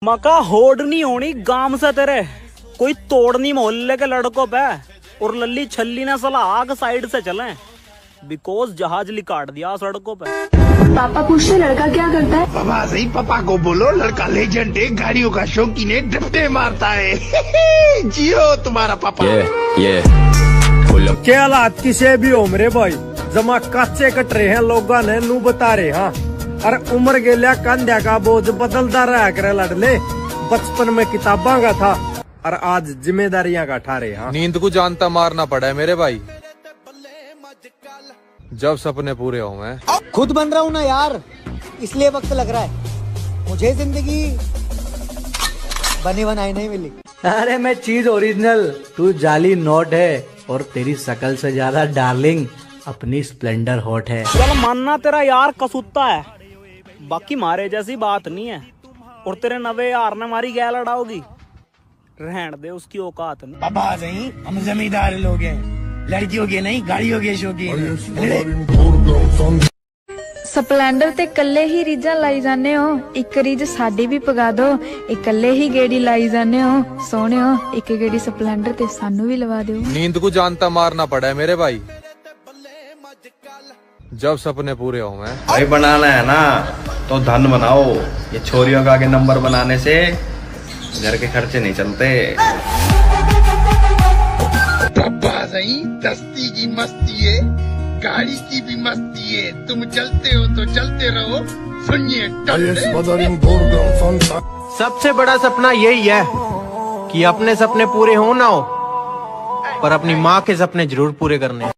मका होड़ नहीं होनी गांव से तेरे कोई तोड़नी मोहल्ले के लड़कों पे और लल्ली छल्ली ने सला आग साइड से चले बिकॉज जहाज लिकाट दिया सड़कों पे। पापा पूछते लड़का क्या करता है? पापा सही पापा को बोलो लड़का लेजेंड है, गाड़ियों का शौकीन है, ड्रिफ्टे मारता है। जियो तुम्हारा पापा। क्या हालात किसे भी हो मेरे भाई, जमा कच्चे कट रहे हैं लोग ने नू बता रहे। हाँ अरे उम्र के लिया कंध्या का बोझ बदलता रहा करे लड़ले, बचपन में किताबा का था और आज जिम्मेदारियां का ठारे। हाँ नींद को जानता मारना पड़ा है मेरे भाई, जब सपने पूरे हो। मैं खुद बन रहा हूँ ना यार, इसलिए वक्त लग रहा है। मुझे जिंदगी बनी बनाई नहीं मिली। अरे मैं चीज ओरिजिनल, तू जाली नोट है और तेरी शकल से ज्यादा डार्लिंग अपनी स्प्लेंडर हॉट है। चल मानना तेरा यार कसूता है, बाकी मारे जैसी बात नहीं है। और तेरे नवे यार ने मारी गैल लड़ाओगी, रहन दे उसकी औकात नहीं। पापा सही हम जमींदार लोग हैं, लड़कियों के नहीं गाड़ियों के शौकीन। स्प्लेंडर ते कल्ले ही रीजा लाई जाने हो, एक रीज साडी भी पगा दो। इकल्ले ही गेड़ी लाई जाने हो सोने हो, एक गेड़ी स्प्लेंडर ते सानू भी लवा दो। नींद को जानता मारना पड़ा है मेरे भाई, जब सपने पूरे हो। मैं भाई बनाना है ना तो धन बनाओ, ये छोरियों का आगे नंबर बनाने से घर के खर्चे नहीं चलते। पापा सही दस्ती की मस्ती है, गाड़ी की भी मस्ती है, तुम चलते हो तो चलते रहो। सुनिए सबसे बड़ा सपना यही है कि अपने सपने पूरे हो ना हो, पर अपनी माँ के सपने जरूर पूरे करने हैं।